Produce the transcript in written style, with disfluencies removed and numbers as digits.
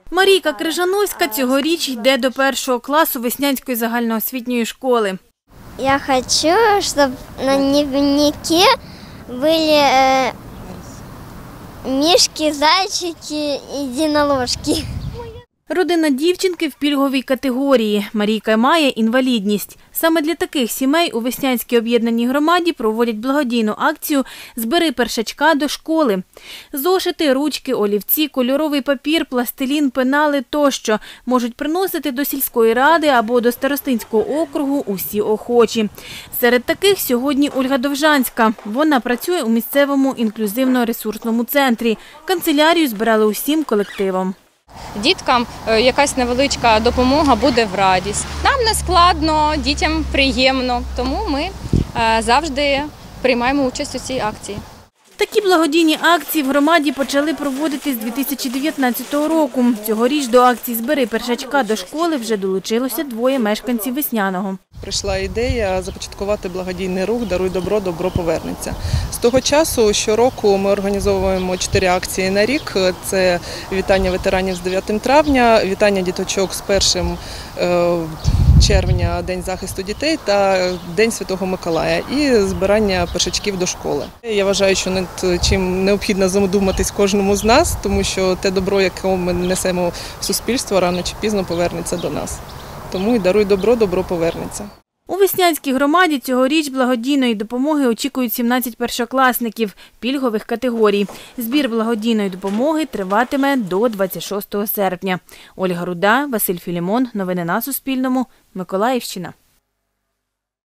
Марійка Крижановська цьогоріч йде до 1 класу Веснянської загальноосвітньої школи. Я хочу, щоб на дневнике были мишки, зайчики, единоложки. Родина дівчинки в пільговій категорії. Марійка має інвалідність. Саме для таких сімей у Веснянській об'єднаній громаді проводять благодійну акцію «Збери першачка до школи». Зошити, ручки, олівці, кольоровий папір, пластилін, пенали тощо можуть приносити до сільської ради або до старостинського округу усі охочі. Серед таких сьогодні Ольга Довжанська. Вона працює у місцевому інклюзивно-ресурсному центрі. Канцелярію збирали усім колективом. Діткам якась невеличка допомога буде в радість. Нам не складно, дітям приємно, тому ми завжди приймаємо участь у цій акції. Такі благодійні акції в громаді почали проводити з 2019 року. Цьогоріч до акції «Збери першачка до школи» вже долучилося 2 мешканців Весняного. Прийшла ідея започаткувати благодійний рух «Даруй добро, добро повернеться». З того часу щороку ми організовуємо 4 акції на рік. Це вітання ветеранів з 9 травня, вітання діточок з 1 червня, День захисту дітей та День Святого Миколая і збирання першачків до школи. Я вважаю, що над чим необхідно задуматись кожному з нас, тому що те добро, яке ми несемо в суспільство, рано чи пізно повернеться до нас. Тому і «Даруй добро, добро повернеться». У Веснянській громаді цьогоріч благодійної допомоги очікують 17 першокласників пільгових категорій. Збір благодійної допомоги триватиме до 26 серпня. Ольга Руда, Василь Філімон. Новини на Суспільному. Миколаївщина.